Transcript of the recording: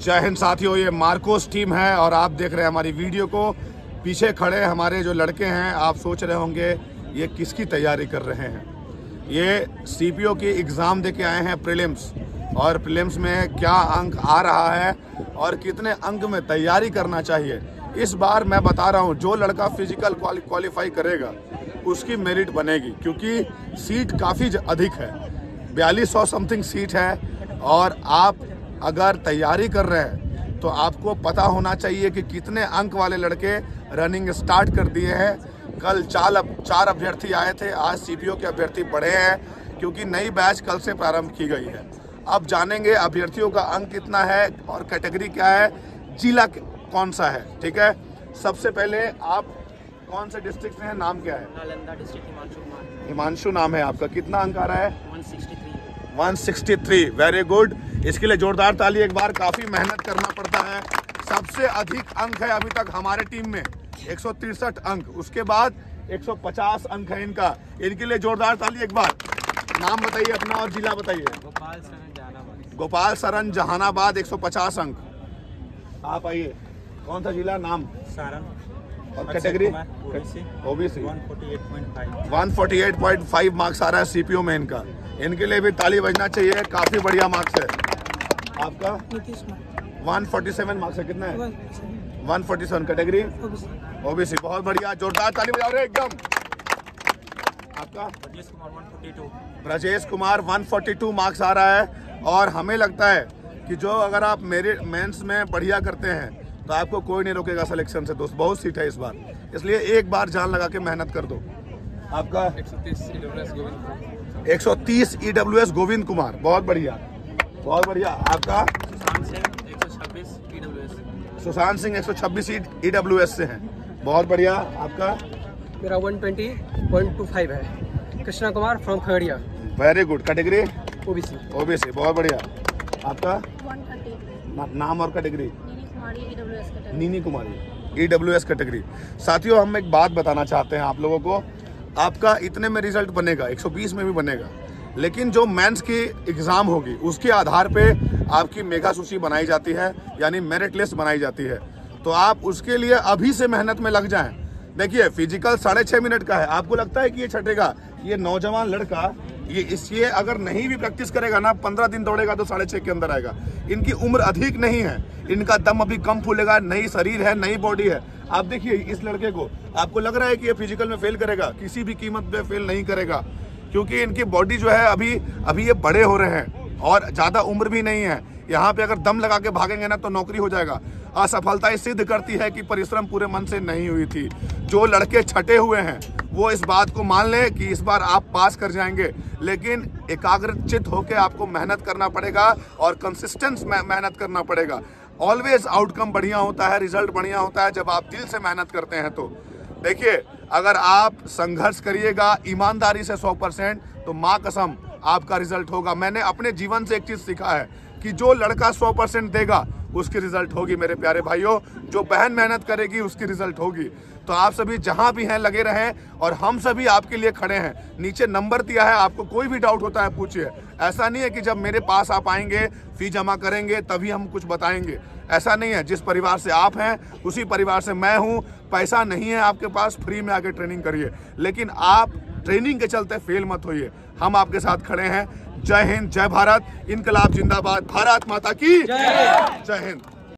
जय हिंद साथियों, ये मार्कोस टीम है और आप देख रहे हैं हमारी वीडियो को। पीछे खड़े हमारे जो लड़के हैं, आप सोच रहे होंगे ये किसकी तैयारी कर रहे हैं। ये सीपीओ की एग्ज़ाम दे के आए हैं प्रीलिम्स, और प्रीलिम्स में क्या अंक आ रहा है और कितने अंक में तैयारी करना चाहिए। इस बार मैं बता रहा हूँ, जो लड़का फिजिकल क्वालिफाई करेगा उसकी मेरिट बनेगी, क्योंकि सीट काफ़ी अधिक है, 4200 समथिंग सीट है। और आप अगर तैयारी कर रहे हैं तो आपको पता होना चाहिए कि कितने अंक वाले लड़के रनिंग स्टार्ट कर दिए हैं। कल 4 अभ्यर्थी आए थे, आज सीपीओ के अभ्यर्थी बढ़े हैं, क्योंकि नई बैच कल से प्रारंभ की गई है। अब जानेंगे अभ्यर्थियों का अंक कितना है और कैटेगरी क्या है, जिला कौन सा है। ठीक है, सबसे पहले आप कौन से डिस्ट्रिक्ट से हैं, नाम क्या है? नालंदा डिस्ट्रिक्ट, हिमांशु कुमार। हिमांशु नाम है आपका। कितना अंक आ रहा है? 163। Very good. इसके लिए जोरदार ताली एक बार। काफी मेहनत करना पड़ता है। सबसे अधिक अंक है अभी तक हमारे टीम में, 163 अंक। उसके बाद 150 अंक है इनका। इनके लिए जोरदार ताली एक बार। नाम बताइए अपना और जिला बताइए। गोपाल सरन जहानाबाद, 150 अंक। आप आइए, कौन सा जिला, नाम? सारण। और कैटेगरी? ओबीसी। 148.5 मार्क्स आ रहा है सीपीओ में इनका। इनके लिए भी ताली बजना चाहिए, काफी बढ़िया मार्क्स है। आपका 147 मार्क्स है। कितना है? 147। Category OBC. बहुत बढ़िया, जोरदार ताली बजाओ रे एकदम। आपका? ब्रजेश कुमार 142 मार्क्स आ रहा है। और हमें लगता है कि जो अगर आप मेंस में बढ़िया करते हैं तो आपको कोई नहीं रोकेगा सिलेक्शन से। दोस्त, बहुत सीट है इस बार, इसलिए एक बार जान लगा के मेहनत कर दो। आपका? 130 EWS गोविंद कुमार। बहुत बढ़िया, बहुत बढ़िया। आपका? सुशांत सिंह 126 EWS से हैं। बहुत बढ़िया। आपका? मेरा 120.25 है। Krishna Kumar from Khagaria. Very good. Category? OBC. बहुत बढ़िया। आपका? 130। नाम और कैटेगरी? Nini Kumari, EWS category. साथियों, हम एक बात बताना चाहते हैं आप लोगों को। आपका इतने में रिजल्ट बनेगा, 120 में भी बनेगा, लेकिन जो मेंस की एग्जाम होगी उसके आधार पे आपकी मेगा सूची बनाई जाती है, यानी मेरिट लिस्ट बनाई जाती है। तो आप उसके लिए अभी से मेहनत में लग जाएं। देखिए, फिजिकल 6.5 मिनट का है। आपको लगता है कि ये छटेगा? ये नौजवान लड़का ये अगर नहीं भी प्रैक्टिस करेगा ना, 15 दिन दौड़ेगा तो 6.5 के अंदर आएगा। इनकी उम्र अधिक नहीं है, इनका दम अभी कम फूलेगा, नई शरीर है, नई बॉडी है। आप देखिए इस लड़के को, आपको लग रहा है कि ये फिजिकल में फेल करेगा? किसी भी कीमत पे फेल नहीं करेगा, क्योंकि इनकी बॉडी जो है अभी ये बड़े हो रहे हैं और ज्यादा उम्र भी नहीं है। यहाँ पे अगर दम लगा के भागेंगे ना तो नौकरी हो जाएगा। असफलता सिद्ध करती है कि परिश्रम पूरे मन से नहीं हुई थी। जो लड़के छटे हुए हैं वो इस बात को मान लें कि इस बार आप पास कर जाएंगे, लेकिन एकाग्रचित होकर आपको मेहनत करना पड़ेगा और कंसिस्टेंस मेहनत करना पड़ेगा। ऑलवेज आउटकम बढ़िया होता है, रिजल्ट बढ़िया होता है जब आप दिल से मेहनत करते हैं। तो देखिए, अगर आप संघर्ष करिएगा ईमानदारी से 100%, तो माँ कसम आपका रिजल्ट होगा। मैंने अपने जीवन से एक चीज सीखा है कि जो लड़का 100% देगा उसकी रिजल्ट होगी। मेरे प्यारे भाइयों, जो बहन मेहनत करेगी उसकी रिजल्ट होगी। तो आप सभी जहां भी हैं लगे रहें, और हम सभी आपके लिए खड़े हैं। नीचे नंबर दिया है, आपको कोई भी डाउट होता है पूछिए। ऐसा नहीं है कि जब मेरे पास आप आएंगे, फी जमा करेंगे तभी हम कुछ बताएंगे, ऐसा नहीं है। जिस परिवार से आप हैं उसी परिवार से मैं हूं। पैसा नहीं है आपके पास, फ्री में आके ट्रेनिंग करिए, लेकिन आप ट्रेनिंग के चलते फेल मत होइए। हम आपके साथ खड़े हैं। जय हिंद, जय भारत, इनकलाब जिंदाबाद, भारत माता की जय हिंद।